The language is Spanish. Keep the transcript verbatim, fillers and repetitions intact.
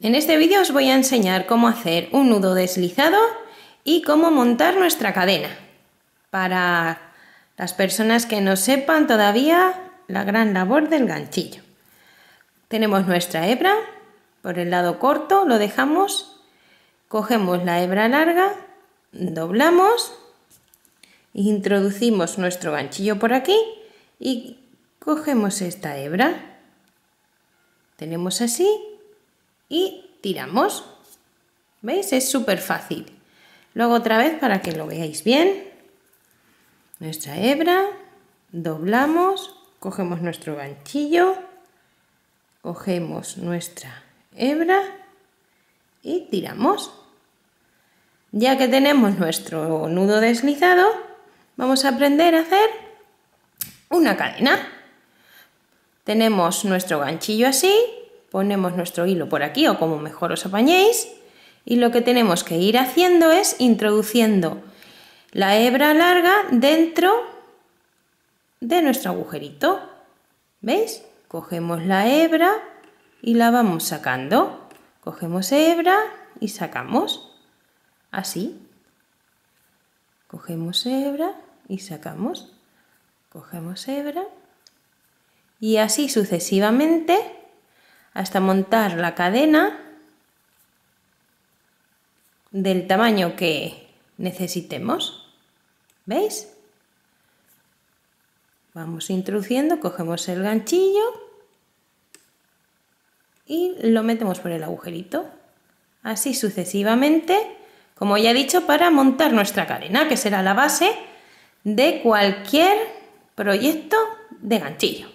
En este vídeo os voy a enseñar cómo hacer un nudo deslizado y cómo montar nuestra cadena. Para las personas que no sepan todavía la gran labor del ganchillo. Tenemos nuestra hebra, por el lado corto lo dejamos, cogemos la hebra larga, doblamos, introducimos nuestro ganchillo por aquí y cogemos esta hebra. Tenemos así y tiramos. ¿Veis? Es súper fácil. Luego otra vez para que lo veáis bien. Nuestra hebra, doblamos, cogemos nuestro ganchillo, cogemos nuestra hebra y tiramos. Ya que tenemos nuestro nudo deslizado, vamos a aprender a hacer una cadena. Tenemos nuestro ganchillo así, ponemos nuestro hilo por aquí o como mejor os apañéis, y lo que tenemos que ir haciendo es introduciendo la hebra larga dentro de nuestro agujerito. ¿Veis? Cogemos la hebra y la vamos sacando. Cogemos hebra y sacamos. Así. Cogemos hebra y sacamos. Cogemos hebra. Y así sucesivamente hasta montar la cadena del tamaño que necesitemos. ¿Veis? Vamos introduciendo, cogemos el ganchillo y lo metemos por el agujerito. Así sucesivamente, como ya he dicho, para montar nuestra cadena, que será la base de cualquier proyecto de ganchillo.